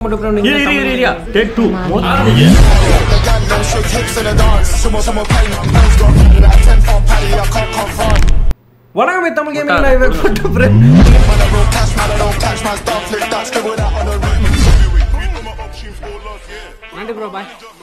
Take 2. வணக்கம் Tamil gaming live போட்டு friend நன்றி ப்ரோ பாய்